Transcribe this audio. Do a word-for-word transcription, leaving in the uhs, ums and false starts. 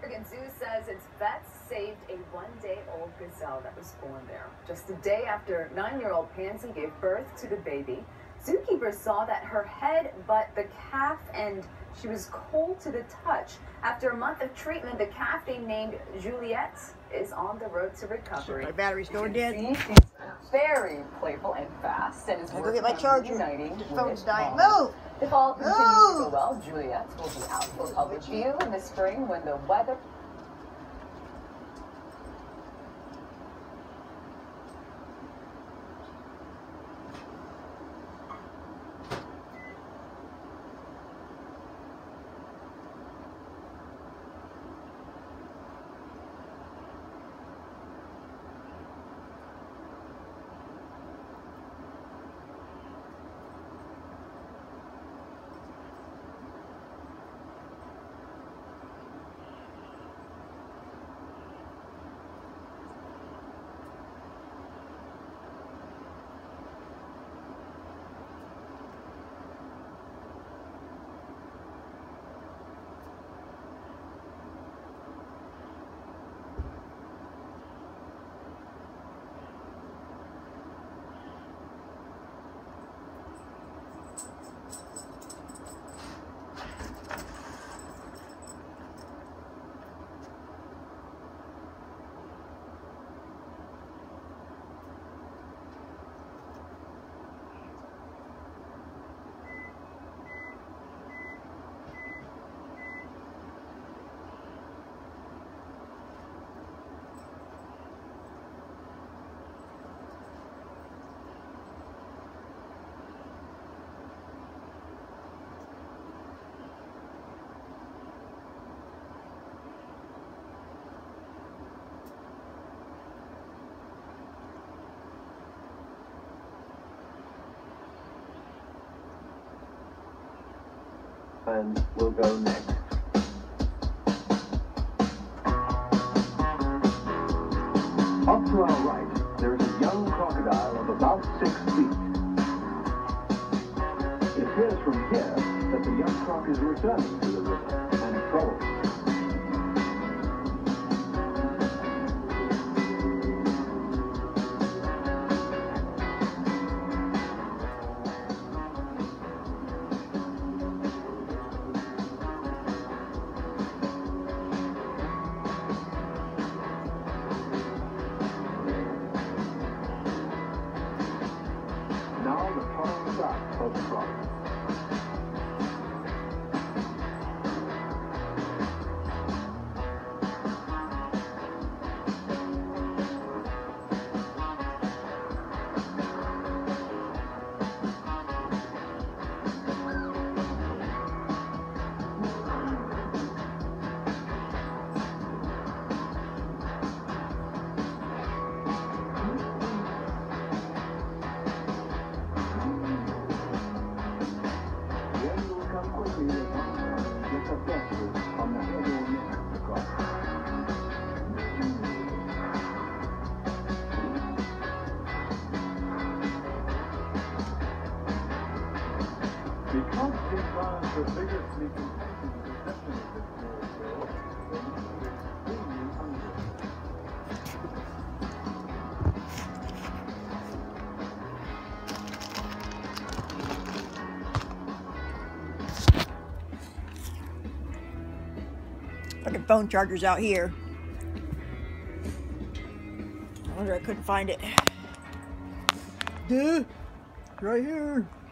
Oregon Zoo says its vets saved a one-day-old gazelle that was born there. Just a day after nine-year-old Pansy gave birth to the baby, zookeepers saw that her head butt the calf and she was cold to the touch. After a month of treatment, the calf they named Juliette is on the road to recovery. My battery's going dead. She's very playful and fast, and is I go get my charger. uniting The phone's with dying. mom. Move! If all continues Move! to go well, Juliette will be out for public view in the spring when the weather. And we'll go next. Up to our right, there is a young crocodile of about six feet. It appears from here that the young croc is returning to the river and trouble. Now the following back of the croc. Because these lions are vigorously competing for possession of this small kill, they need to be extremely hungry. Fucking phone charger's out here. I wonder I couldn't find it. Duh! Right here.